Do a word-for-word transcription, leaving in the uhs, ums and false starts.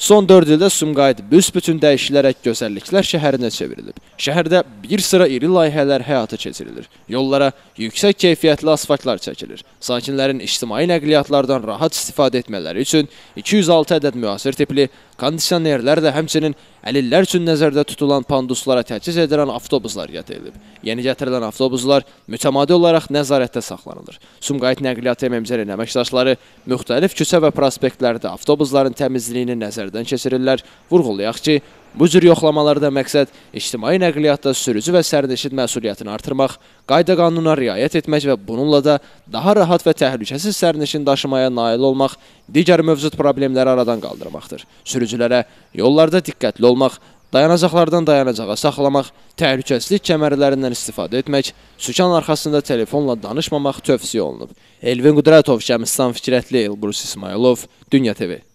Son dörd ildə Sumqayıt büsbütün dəyişilərək gözəlliklər şəhərinə çevrilib. Şəhərdə bir sıra iri layihələr həyata keçirilir. Yollara yüksək keyfiyyətli asfaltlar çəkilir. Sakinlərin ictimai nəqliyyatlardan rahat istifadə etmələri üçün iki yüz altı ədəd müasir tipli kondisionerlər də həmçinin əlillər üçün nəzərdə tutulan panduslara təchiz edilən avtobuslar gətirilib. Yeni gətirilən avtobuslar mütəmadi olaraq nəzarətdə saxlanılır. Sumqayıt Nəqliyyat M M C-nin əməkdaşları müxtəlif küçə və prospektlərdə avtobusların təmizliyini nəzərdən keçirirlər. Vurğulayaq ki, bu cür yoxlamalarda məqsəd ictimai nəqliyyatda sürücü və sərnişin məsuliyyətini artırmaq, qayda qanuna riayət etmək və bununla da daha rahat və təhlükəsiz sərnişin daşımaya nail olmaq, digər mövcud problemləri aradan qaldırmaqdır. Sürücülərə yollarda diqqətli olmaq, dayanacaqlardan dayanacağa saxlamaq, təhlükəsizlik kəmərlərindən istifadə etmək, sükan arxasında telefonla danışmamaq tövsiyə olunub. Elvin Qudratov, Şəmistan Fikrətli, Elbrus İsmailov, Dünya T V.